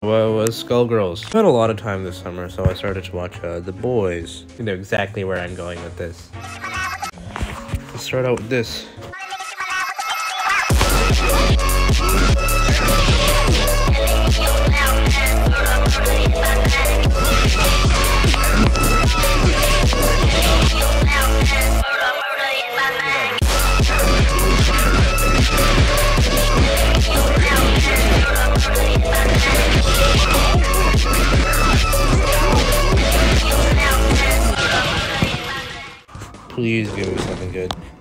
Well, was Skullgirls. I had a lot of time this summer, so I started to watch The Boys. You know exactly where I'm going with this. Let's start out with this. Please give me something good.